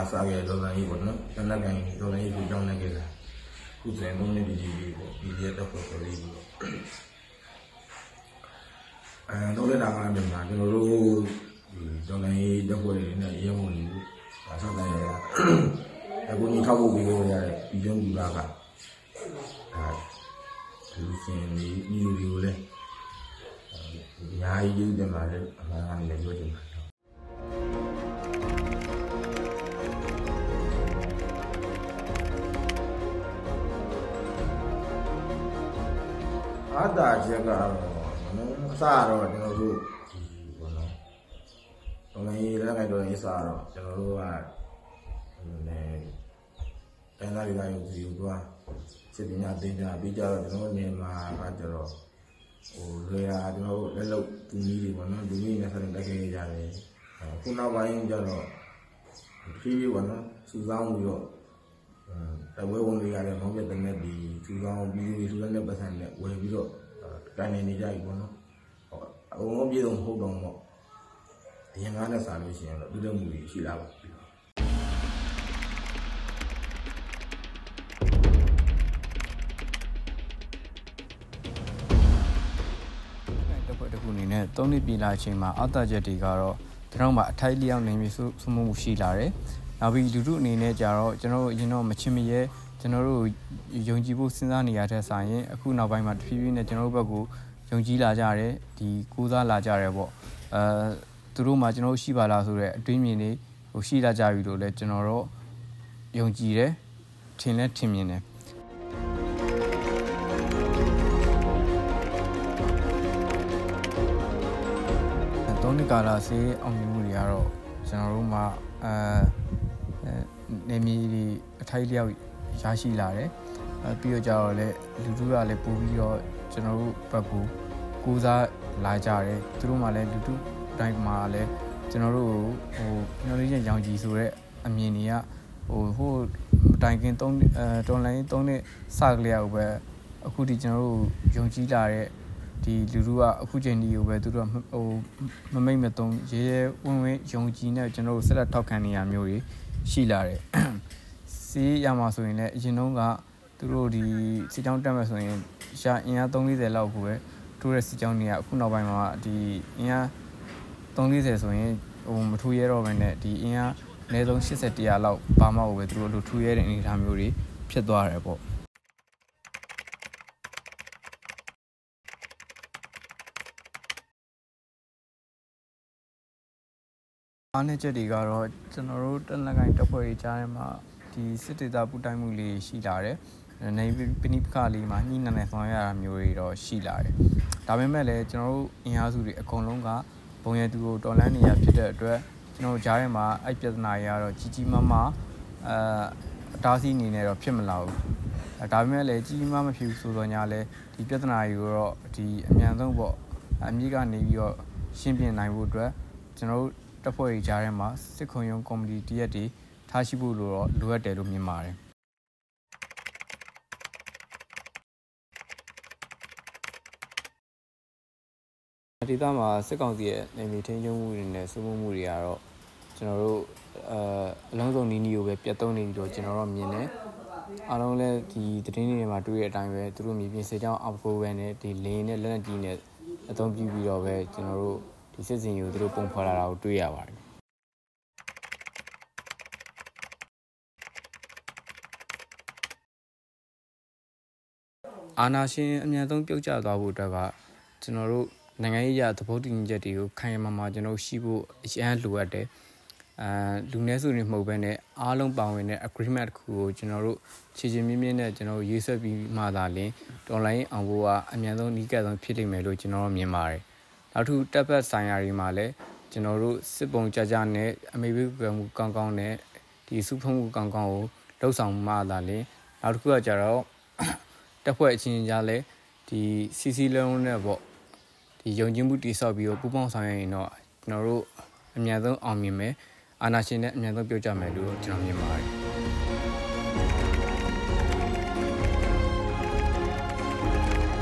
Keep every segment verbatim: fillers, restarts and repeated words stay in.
စားခဲ့ဒေါ်လာကြီးပေါ့နော်တနက်ကန်ဒေါ်လာကြီးကိုကြောင်းနေခဲ့တာခုဆိုရင်သုံးနှစ်ဒီကြီးပေါ့ဒီရက်တော့ပေါ်ပေါ်လေးပေါ့အဲတော့လည်းဒါကလည်းမြန်မာကျွန်တော်တို့ဒီဒေါ်လာကြီးတက်ပေါ်နေနဲ့ရုံးဝင်လို့ဒါဆောက်တယ်ရအခုညီထောက်ဖို့ပြီးလို့ရတဲ့ဒီကျုံးဒီပါကဒါဒီစင်ဒီဒီလိုလဲအများကြီးယူတယ်မှာလည်းအမှန်ကနေလည်းပြောချင်ပါတယ်အားတာချက်ကတော့အစားတော့ကျွန်တော်တို့ဒီဘောနော်တော်လည်းလည်းခိုင်တော်ရေးစားတော့ကျွန်တော်တို့ကလည်းတန်းသားတွေကယူစီယူသွားစစ်ပညာသင်ကြားပြီးကြတော့ကျွန်တော်နေမှာကကြတော့ဟိုလေယာကျွန်တော်တို့လက်လုပ်သူကြီးတွေပေါ့နော်ဒီနေ့နဲ့ဆက်လက်ခဲ့ကြတယ်ခုနောက်ပိုင်းကျတော့ဖြည်းဖြည်းပေါ့နော်စူဆောင်းပြီးတော့တဝဲဝင်တွေရတယ်မောင်းပြတဲ့နဲ့ဒီစူဆောင်းပြီးပြီးစူဆောင်းတဲ့ပတ်စံနဲ့ဝယ်ပြီးတော့တိုင်းနေနေကြပြီပေါ့နော်ဟောအကုန်လုံးပြည်စုံဟုတ်တော့ပေါ့အရင်ကနဲ့စားလို့ရှိရင်တော့ဒီလိုမျိုးရှိလာပါပြီတခုအနေနဲ့သုံးနှစ်ပြည်လာချိန်မှာအောက်တာချက်တွေကတော့ကျွန်တော်မှအထိုက်လျောက်နေမျိုးစုမှုမှုရှိလာတယ်။နောက်ပြီးလူထုအနေနဲ့ကြတော့ကျွန်တော်တို့အရင်တော့မချင်မရဲကျွန်တော်တို့ယုံကြည်ဖို့စဉ်းစားနေရတဲ့ဆိုင်ရင်အခုနောက်ပိုင်းမှာတဖြည်းဖြည်းနဲ့ကျွန်တော်တို့ဘက်ကိုယုံကြည်လာကြတယ်ဒီကိုးစားလာကြတယ်ပေါ့။အဲသူတို့မှကျွန်တော်တို့ရှိပါလားဆိုတော့အတွင်းမြင်နေဟိုရှိလာကြပြီလို့လည်းကျွန်တော်တို့ယုံကြည်တယ်ထင်လဲထင်မြင်တယ်သုံးနှစ်ကာလဆေးအောင်မြင်မှုတွေကတော့ကျွန်တော်တို့မှအဲနေမီအထိုက်လျောက်ရရှိလာတယ်အဲပြီးတော့ကြတော့လေလူထုကလည်းပို့ပြီးတော့ကျွန်တော်တို့ဘက်ကိုကိုးစားလာကြတယ်သူတို့မှလည်းလူထုတိုင်းမှာလည်းကျွန်တော်တို့ဟိုညှို့လေးချင်းရောင်ကြီးဆိုတဲ့အမြင်တွေကဟိုဟိုတိုင်ကင်းသုံးအဲတော်လိုင်းသုံးနှစ်စကလေးရောက်ပဲအခုဒီကျွန်တော်တို့ယုံကြည်လာတဲ့ဒီလူလူကအခုချိန်ဒီကိုပဲသူတို့ဟိုမမိတ်မသုံးရဲရဲဝင်းဝင်းယုံကြည်နေကျွန်တော်တို့ဆက်လက်ထောက်ခံနေရမျိုးတွေရှိလာတယ်စီးရမှာဆိုရင်လည်းအရင်တုန်းကသူတို့ဒီစစ်ကြောင်းတက်မဲ့ဆိုရင်ရှာအင်အားသုံးလေးဆယ်လောက်ကိုပဲထိုးတဲ့စစ်ကြောင်းတွေကအခုနောက်ပိုင်းမှာဒီအင်အားသုံးလေးဆယ်ဆိုရင်ဟိုမထူရဲတော့ဘဲနဲ့ဒီအင်အားအနည်းဆုံးရှစ်ဆယ် တစ်ရာလောက်ဘာမှကိုပဲသူတို့လိုထူရဲတဲ့အနေအထားမျိုးတွေဖြစ်သွားတယ်ပေါ့အားနည်းချက်တွေကတော့ကျွန်တော်တို့တနက်ကိုင်းတပ်ဖွဲ့ရေးကြားထဲမှာဒီစစ်ဒေသပူတိုင်းမှုလေးရှိလာတယ်။နေပနိပခလေးမှာညှိနှိုင်းဆောင်ရတာမျိုးတွေတော့ရှိလာတယ်။ဒါပေမဲ့လည်းကျွန်တော်တို့အင်အားစုတွေအကုန်လုံးကဘုံရသူကိုတော်လှန်နေရဖြစ်တဲ့အတွက်ကျွန်တော်တို့ကြားထဲမှာအဲ့ပြဿနာတွေကတော့ကြီးကြီးမားမားအဲအတားဆီးအနေနဲ့တော့ဖြစ်မလာဘူး။ဒါပေမဲ့လည်းကြီးကြီးမားမဖြစ်ဘူးဆိုတော့ညာလဲဒီပြဿနာတွေကိုတော့ဒီအမြန်ဆုံးပေါ့အမြင့်ကနေပြီးတော့ရှင်းပြနိုင်ဖို့အတွက်ကျွန်တော်တို့တပ်ဖွဲ့ရေးကြားထဲမှာစစ်ခုံရုံးကော်မတီတရက်တွေထားရှိဖို့လိုတော့လိုအပ်တယ်လို့မြင်ပါတယ်ဒေသမှာစစ်ကောင်စီရဲ့နေမီထင်းကျုံမှုတွေနဲ့စုမှုမှုတွေကတော့ကျွန်တော်တို့အအလုံးစုံနီးနီးကိုပဲပြတ်သုံးနေပြီးတော့ကျွန်တော်တို့မြင်တယ်အားလုံးလည်းဒီသတင်းတွေမှာတွေ့တဲ့အတိုင်းပဲသူတို့မြေပြင်စစ်ကြောင်းအောက်ကိုပဲနဲ့ဒီလင်းနဲ့လက်နက်ကြီးနဲ့အသုံးပြုပြီးတော့ပဲကျွန်တော်တို့ဒီစစ်စင်ကိုသူတို့ပုံဖော်လာတာကိုတွေ့ရပါတယ်အာနာရှင်အမြန်ဆုံးပြုတ်ကျသွားဖို့အတွက်ကကျွန်တော်တို့နိုင်ငံရေးအရသဘောတူညီချက်တွေကိုခိုင်မာမာကျွန်တော်ရှိဖို့အရန်လိုအပ်တယ်အာလူနည်းစုတွေမဟုတ်ဘဲနဲ့အားလုံးပါဝင်တဲ့ agreement တစ်ခုကိုကျွန်တော်တို့ခြေချင်းမြင့်မြင့်နဲ့ကျွန်တော်ရေးဆွဲပြီးမှသာလျှင်တော်လိုင်းအောင်ဖို့ကအမြန်ဆုံးနီးကပ်ဆုံးဖြစ်နိုင်မယ်လို့ကျွန်တော်မြင်ပါတယ်နောက်ထပ်တပ်ဖက်ဆိုင်ရာတွေမှာလည်းကျွန်တော်တို့စစ်ပုံကြကြနဲ့အမေရိကန်မှုကောင်းကောင်းနဲ့ဒီစုဖုံးမှုကောင်းကောင်းကိုလှုပ်ဆောင်မှသာလျှင်နောက်တစ်ခုကကြတော့တပ်ဖွဲ့အချင်းကြားလဲဒီစီစီလုံးနဲ့ပေါ့ဒီယုံကြည်မှုတည်ဆောက်ပြီးတော့ပူးပေါင်းဆောင်ရွက်ရင်တော့ကျွန်တော်တို့အများဆုံးအောင်မြင်မယ်အာဏာရှင်နဲ့အများဆုံးပြောကြမယ်လို့ကျွန်တော်မြင်ပါတယ်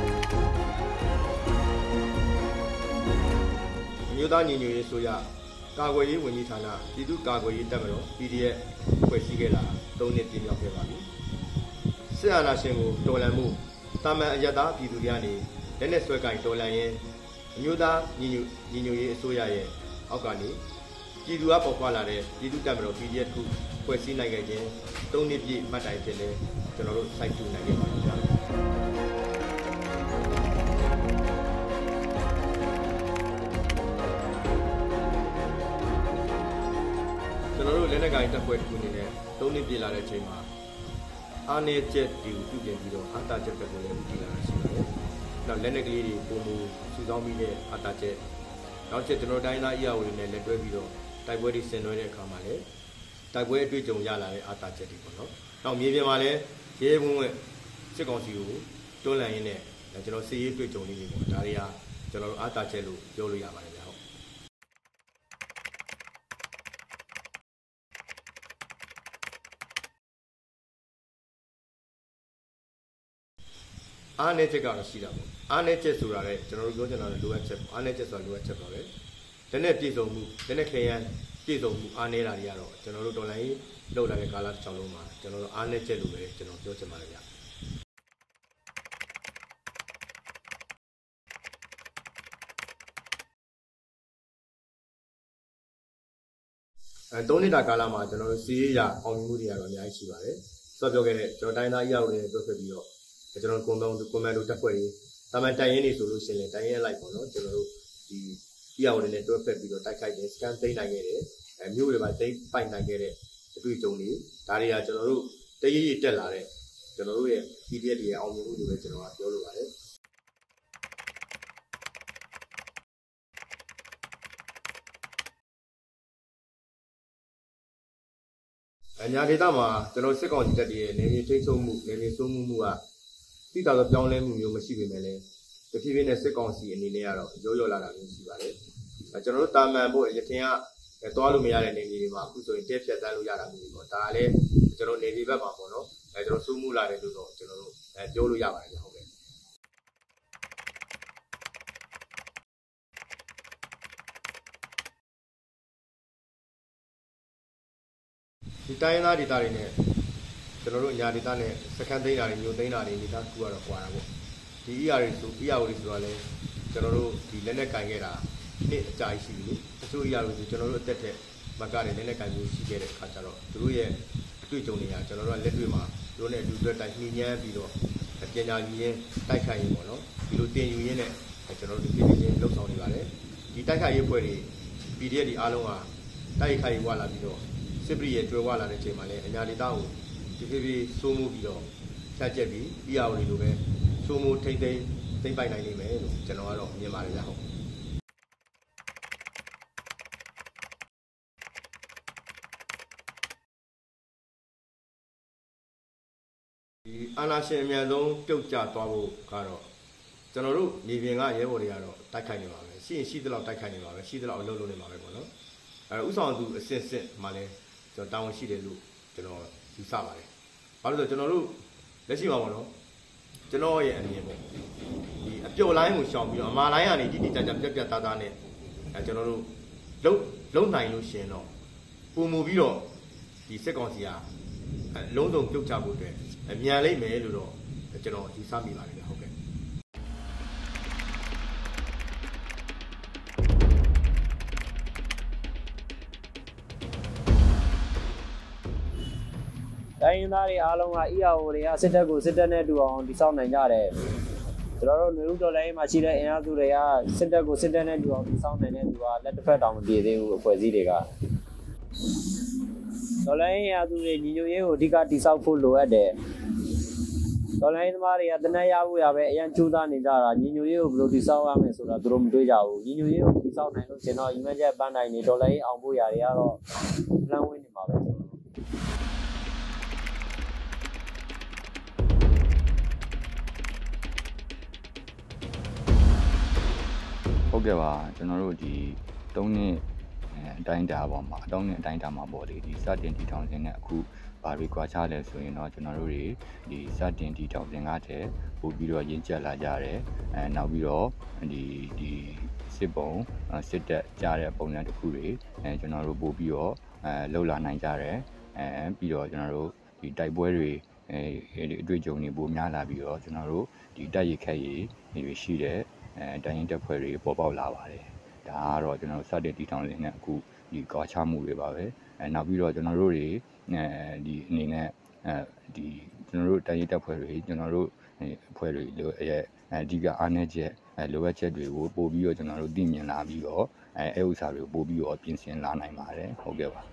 မြို့သားညီညွတ်ရေးဆိုရကာကွယ်ရေးဝန်ကြီးဌာနပြည်သူ့ကာကွယ်ရေးတပ်မတော် P D F ဖွဲ့စည်းခဲ့တာသုံးနှစ်ပြည့်မြောက်ခဲ့ပါပြီ။စစ်အာဏာရှင်ကိုတော်လှန်မှုတာမန်အယက်သားပြည်သူတွေကနေလက်နက်ဆွဲကင်တော်လှန်ရင်အမျိုးသားညီညွတ်ညီညွတ်ရေးအစိုးရရဲ့အောက်ကနေပြည်သူကပေါ်ပေါက်လာတဲ့ပြည်သူ့တပ်မတော် P D F ခုဖွဲ့စည်းနိုင်ခဲ့ခြင်းသုံးနှစ်ပြည့်မှတ်တိုင်ဖြစ်လဲကျွန်တော်တို့စိုက်ထူနိုင်ခဲ့ပါပြီဗျာ။ကျွန်တော်တို့လက်နက်ကိုင်တပ်ဖွဲ့တစ်ခုအနေနဲ့သုံးနှစ်ပြည့်လာတဲ့အချိန်မှာအားနည်းချက်တွေကိုပြုပြင်ပြီးတော့အတားချက်တွေကိုလည်းကြည့်လာရှိပါတယ်။နောက်လက်နက်ကလေးတွေပုံမူစုဆောင်းပြီးတဲ့အတားချက်နောက်ချက်ကျွန်တော်တိုင်းသားအရာဝင်နဲ့လက်တွဲပြီးတော့တိုက်ပွဲတွေဆင်နွှဲတဲ့အခါမှာလည်းတိုက်ပွဲအတွေ့အကြုံရလာတဲ့အတားချက်တွေပေါ့နော်။နောက်မြေပြင်မှာလည်းရဲဝင်းဝဲစစ်ကောင်စီကိုတွန်းလှန်ရင်းနဲ့ကျွန်တော်စီးရေးတွေ့ကြုံလေးတွေပေါ့ဒါတွေဟာကျွန်တော်တို့အတားချက်လို့ပြောလို့ရပါတယ်ဗျာဟုတ်အားနည်းချက်ကတော့ရှိတာပေါ့အားနည်းချက်ဆိုတာလည်းကျွန်တော်တို့ပြောချင်တာလည်းလိုအပ်ချက်ပေါ့အားနည်းချက်ဆိုတာလိုအပ်ချက်ပါပဲလက်နဲ့ပြည်စုံမှုလက်နဲ့ခရမ်းပြည်စုံမှုအားနည်းတာတွေကတော့ကျွန်တော်တို့တော်လိုင်းလောက်လာတဲ့ကာလတစ်ချောင်းလုံးမှာကျွန်တော်တို့အားနည်းချက်လို့ပဲကျွန်တော်ပြောချင်ပါတယ်ဗျအဲသုံးနှစ်တာကာလမှာကျွန်တော်တို့စီးရရအောင်မြင်မှုတွေကတော့အများကြီးရှိပါတယ်ဆိုတော့ပြောခဲ့တဲ့ကျွန်တော်တိုင်းသားအရာတွေပြောခဲ့ပြီးတော့ကျွန်တော်ကွန်မန်ဒိုကွန်မန်ဒိုတက်ဖွဲ့ရေးတာမန်တိုင်ရင်နေဆိုလို့ရှိရင်တိုင်ရင်လိုက်ပေါ့နော်ကျွန်တော်တို့ဒီအရာတွေနဲ့တွဲဖက်ပြီးတော့တိုက်ခိုက်တယ်စကန်သိမ်းနိုင်ခဲ့တယ်အဲမျိုးတွေပါသိမ်းပိုက်နိုင်ခဲ့တဲ့အတွေ့အကြုံတွေဒါတွေကကျွန်တော်တို့တရရတက်လာတဲ့ကျွန်တော်တို့ရဲ့ P D F တွေရဲ့အောင်မြင်မှုတွေပဲကျွန်တော်ကပြောလိုပါတယ်အညာဒေသမှာကျွန်တော်စစ်ကောင်စီတပ်တွေရဲ့နေမြေထိန်းချုပ်မှုနေမြေစိုးမှုမှုကတိကျသောပြောင်းလဲမှုမျိုးမရှိပေမဲ့လည်းတဖြည်းဖြည်းနဲ့စစ်ကောင်စီအနေနဲ့ကတော့ရောရောလာတာမျိုးရှိပါတယ်အဲကျွန်တော်တို့တာမန်ဖို့ရထင်ကသွားလို့မရတဲ့နေမြေတွေမှာအခုဆိုရင်တက်ဖြတ်တန်းလို့ရတာမျိုးပေါ့ဒါလည်းကျွန်တော်နေမြေဘက်မှာပေါ့နော်အဲကျွန်တော်စိုးမှုလာတယ်လို့တော့ကျွန်တော်တို့အဲပြောလို့ရပါတယ်ဟုတ်ကဲ့ဒီတိုင်းသားဒေသတွေနဲ့ကျွန်တော်တို့ညာဒေသနဲ့စခန်းသိမ်းတာတွေမျိုးသိမ်းတာတွေဒေသကူကတော့ကွာတာပေါ့ဒီ E R တွေဆို E R တွေဆိုတော့လေကျွန်တော်တို့ဒီလက်နဲ့ကင်ခဲ့တာနှစ်အကြာကြီးရှိပြီလေအချို့ E R တွေဆိုကျွန်တော်တို့အသက်ထက်မကတဲ့လက်နဲ့ကင်မျိုးရှိခဲ့တဲ့အခါကျတော့သူတို့ရဲ့အတွေ့အကြုံတွေကကျွန်တော်တို့ကလက်တွေ့မှာသူတို့နဲ့အတူတွဲတိုက်နှီးညမ်းပြီးတော့ပညာယူရင်းတိုက်ခိုက်ရင်းပေါ့နော်ဒီလိုတင်ယူရင်းနဲ့ကျွန်တော်တို့ဒီပြည်ပြည်လှုပ်ဆောင်နေပါတယ်ဒီတိုက်ခိုက်ရေးဖွဲ့တွေ P D F တွေအားလုံးကတိုက်ခိုက်ဝါလာပြီးတော့စစ်ပရိရဲ့ကျွဲဝါလာတဲ့ချိန်မှာလည်းအညာဒေသကိုဒီပြည်ပြည်စိုးမိုးပြီးတော့ဖြတ်ချက်ပြီး E R တွေလိုပဲစိုးမိုးထိမ့်သိမ်းသိမ့်ပိုက်နိုင်နိုင်မယ်လို့ကျွန်တော်ကတော့မြင်ပါတယ်ဗျာဟုတ်ဒီအာဏာရှင်အမြန်ဆုံးပြုတ်ကျသွားဖို့ကတော့ကျွန်တော်တို့မြေပြင်ကရဲဘော်တွေကတော့တိုက်ခိုက်နေပါပဲရှိရင်ရှိသလောက်တိုက်ခိုက်နေပါပဲရှိသလောက်အလုပ်လုပ်နေပါပဲပေါ့နော်အဲဥဆောင်သူအစစ်စစ်မှလည်းကျွန်တော်တာဝန်ရှိတယ်လို့ကျွန်တော်ယူဆပါတယ်ဘာလို့လဲဆိုတော့ကျွန်တော်တို့လက်ရှိမှာပေါ့နော်ကျွန်တော်ရဲ့အမြင်ပေါ့ဒီအပျော်လိုင်းကိုရှောင်ပြီးတော့အမာလိုင်းကနေတိတိကျကျပြက်ပြက်သားသားနဲ့အဲကျွန်တော်တို့လုံလုံနိုင်လို့ရှင်တော့ပုံမူပြီးတော့ဒီစစ်ကောင်စီကအလုံးစုံပြုတ်ချဖို့အတွက်အမြန်လိမ့်မယ်လို့တော့ကျွန်တော်ယူဆမိပါတယ်ဗျဟုတ်ကဲ့တိုင်းရင်းသားတွေအားလုံးက E R O တွေကစစ်တပ်ကိုစစ်တပ်နဲ့တူအောင်တည်ဆောက်နိုင်ကြတယ်ကျွန်တော်တို့နေဦးတော်လိုင်းမှာရှိတဲ့အင်အားစုတွေကစစ်တပ်ကိုစစ်တပ်နဲ့တူအောင်တည်ဆောက်နိုင်တဲ့သူကလက်တစ်ဖက်တောင်မပြေသေးဘူးအဖွဲ့အစည်းတွေကတော်လိုင်းအင်အားစုတွေညီညွတ်ရေးကိုအဓိကတည်ဆောက်ဖို့လိုအပ်တယ်တော်လိုင်းသမားတွေကတနက်ရဖို့ရပဲအရင်ကြိုးစားနေကြတာညီညွတ်ရေးကိုဘယ်လိုတည်ဆောက်ရမလဲဆိုတာသူတို့မတွေးကြဘူးညီညွတ်ရေးကိုတည်ဆောက်နိုင်လို့ရှင်တော့ညီမချက်ပန်းနိုင်နေတော်လိုင်းအောင်ဖို့ရတယ်ကတော့လမ်းဝင်းနေမှာပဲဟုတ်ကဲ့ပါကျွန်တော်တို့ဒီသုံးနှစ်အတိုင်းအတာပေါ်မှာအတောင်းနဲ့အတိုင်းအတာမှာပေါ့လေဒီစတင်တည်ထောင်ခြင်းနဲ့အခုဘာတွေကွာခြားလဲဆိုရင်တော့ကျွန်တော်တို့တွေဒီစတင်တီထောင်တင်ကားတဲ့ပို့ပြီးတော့ရင်းချက်လာကြတယ်အဲနောက်ပြီးတော့ဒီဒီစစ်ပုံစစ်တက်ကြားတဲ့ပုံစံတစ်ခုတွေအဲကျွန်တော်တို့ပို့ပြီးတော့အဲလှုပ်လာနိုင်ကြတယ်အဲပြီးတော့ကျွန်တော်တို့ဒီတိုက်ပွဲတွေအဲအတွေ့အကြုံတွေပိုများလာပြီးတော့ကျွန်တော်တို့ဒီတိုက်ရိုက်ခက်ရည်တွေရှိတဲ့အဲတိုင်းရင်းတပ်ဖွဲ့တွေပေါ်ပေါက်လာပါတယ်ဒါကတော့ကျွန်တော်တို့စတင်တီထောင်နေတဲ့အခုဒီကွာခြားမှုတွေပါပဲအဲနောက်ပြီးတော့ကျွန်တော်တို့တွေအဲဒီအနေနဲ့အဲဒီကျွန်တော်တို့တိုင်းရင်းတပ်ဖွဲ့တွေကျွန်တော်တို့အဖွဲ့တွေလိုရဲ့အဓိကအားနည်းချက်လိုအပ်ချက်တွေကိုပို့ပြီးတော့ကျွန်တော်တို့သိမြင်လာပြီးတော့အဲအဲဥစ္စာတွေကိုပို့ပြီးတော့ပြင်ဆင်လာနိုင်ပါတယ်ဟုတ်ကဲ့ပါ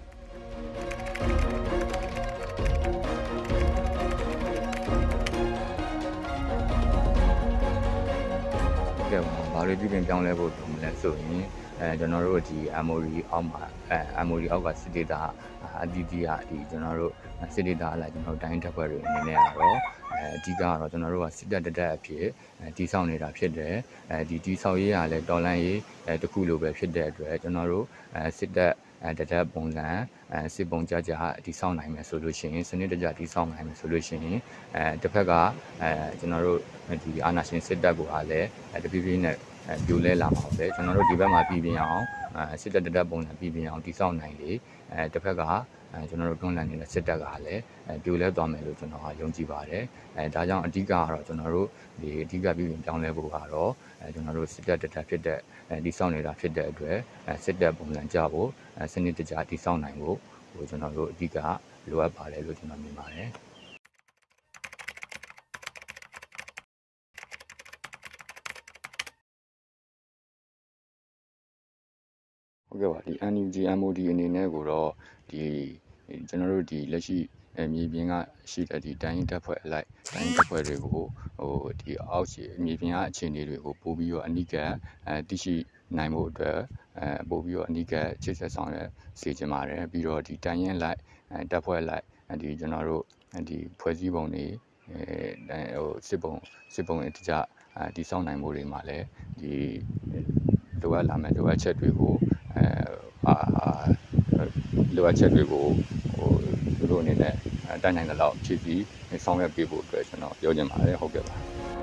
ကဲဘာလို့ပြုပြင်ပြောင်းလဲဖို့တုံးလဲဆိုရင်အဲကျွန်တော်တို့ဒီ M O D အောက်မှာအဲ M O D အောက်ကစစ်ဒေတာအတီးတီးကဒီကျွန်တော်တို့စစ်ဒေတာအလိုက်ကျွန်တော်တို့တိုင်းတပ်ဖွဲ့တွေအနေနဲ့ကတော့အဲအဓိကကတော့ကျွန်တော်တို့ကစစ်တပ်တက်တက်အဖြစ်တီးဆောင်နေတာဖြစ်တယ်အဲဒီတီးဆောင်ရေးကလည်းတော်လန်ရေးအဲတခုလိုပဲဖြစ်တဲ့အတွက်ကျွန်တော်တို့အဲစစ်တပ်အဲတတက်ပုံစံအဲစစ်ပုံကြကြတီးဆောင်နိုင်မယ်ဆိုလို့ရှိရင်စနစ်တကျတီးဆောင်နိုင်မယ်ဆိုလို့ရှိရင်အဲတစ်ဖက်ကအဲကျွန်တော်တို့ဒီအာဏာရှင်စစ်တပ်ကိုအားလည်းတဖြည်းဖြည်းနဲ့အဲပြိုလဲလာမှာပဲကျွန်တော်တို့ဒီဘက်မှာပြည်ပြင်းအောင်အဲစစ်တပ်တက်ပုံစံပြည်ပြင်းအောင်တီးဆောင်နိုင်လေအဲတစ်ဖက်ကအဲကျွန်တော်တို့တွန်းလှန်နေတဲ့စစ်တပ်ကလည်းအဲပြိုလဲသွားမယ်လို့ကျွန်တော်ကယုံကြည်ပါတယ်အဲဒါကြောင့်အဓိကကတော့ကျွန်တော်တို့ဒီအဓိကပြည်ပြင်းပြောင်းလဲဖို့ကတော့အဲကျွန်တော်တို့စစ်တပ်တက်တက်ဖြစ်တဲ့အဲတီးဆောင်နေတာဖြစ်တဲ့အတွက်အဲစစ်တပ်ပုံစံကြဖို့အဲစနစ်တကျတီးဆောင်နိုင်ဖို့ဟိုကျွန်တော်တို့အဓိကလိုအပ်ပါတယ်လို့ကျွန်တော်မြင်ပါတယ်ဟုတ်ကဲ့ပါဒီ N U G M O D အနေနဲ့ကိုတော့ဒီကျွန်တော်တို့ဒီလက်ရှိအမြေပြင်ကရှိတဲ့ဒီတိုင်းတပ်ဖွဲ့အလိုက်တိုင်းတပ်ဖွဲ့တွေကိုဟိုဒီအောက်ခြေအမြေပြင်ကအခြေအနေတွေကိုပို့ပြီးတော့အနိကအဲသိရှိနိုင်ဖို့အတွက်အဲပို့ပြီးတော့အနိကချစ်ဆက်ဆောင်ရစေချင်ပါတယ်ပြီးတော့ဒီတိုင်းရင်လိုက်အဲတပ်ဖွဲ့လိုက်ဒီကျွန်တော်တို့ဒီဖွဲ့စည်းပုံတွေအဲဟိုစစ်ပုံစစ်ပုံအတကြဒီစောင့်နိုင်မှုတွေမှာလည်းဒီလိုအပ်လာမယ့်လိုအပ်ချက်တွေကိုအဲအာလိုအပ်ချက်တွေကိုဟိုသူတို့အနေနဲ့တိုင်းနိုင်တဲ့လောက်ဖြည့်ပြီးဆောင်ရွက်ပေးဖို့အတွက်ကျွန်တော်ပြောချင်ပါတယ်ဟုတ်ကဲ့ပါ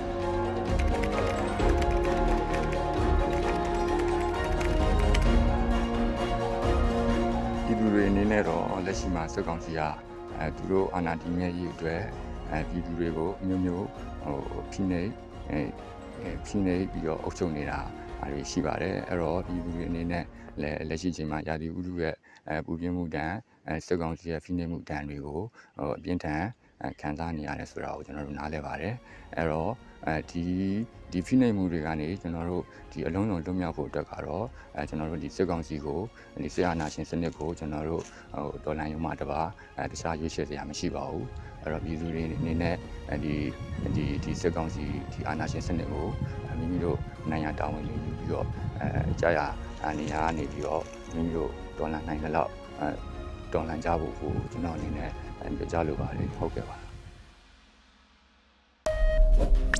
ဒီလူတွေအနေနဲ့တော့လက်ရှိမှာစစ်ကောင်စီကအဲသူတို့အာဏာတည်မြဲရေးအတွက်အဲပြည်သူတွေကိုအမျိုးမျိုးဟိုဖိနှိပ်အဲဖိနှိပ်ပြီးတော့အုပ်ချုပ်နေတာအားရှိပါတယ်အဲ့တော့ပြည်သူတွေအနေနဲ့လည်းလက်ရှိချိန်မှာရာသီဥတုရဲ့အဲပူပြင်းမှုတန်အဲစစ်ကောင်စီရဲ့ဖိနှိပ်မှုတန်တွေကိုဟိုအပြင်းထန်ခံစားနေရတယ်ဆိုတာကိုကျွန်တော်တို့နားလည်ပါတယ်အဲ့တော့အဲဒီဒီဖိနှိပ်မှုတွေကနေကျွန်တော်တို့ဒီအလုံးစုံလွတ်မြောက်ဖို့အတွက်ကတော့အဲကျွန်တော်တို့ဒီစစ်ကောင်စီကိုဒီစစ်အာဏာရှင်စနစ်ကိုကျွန်တော်တို့ဟိုဒေါ်လာရုံမှတပါအဲတခြားရွေးချယ်စရာမရှိပါဘူးအဲ့တော့ပြည်သူတွေအနေနဲ့ဒီဒီဒီစစ်ကောင်စီဒီအာဏာရှင်စနစ်ကိုမိမိတို့နိုင်ရတာဝန်ယူပြီးတော့အဲကြာရအနေရနေပြီးတော့မိမိတို့ဒေါ်လာနိုင်တဲ့လောက်အဲဒေါ်လာကြဖို့ကိုကျွန်တော်အနေနဲ့ပြောကြလိုပါတယ်ဟုတ်ကဲ့ပါ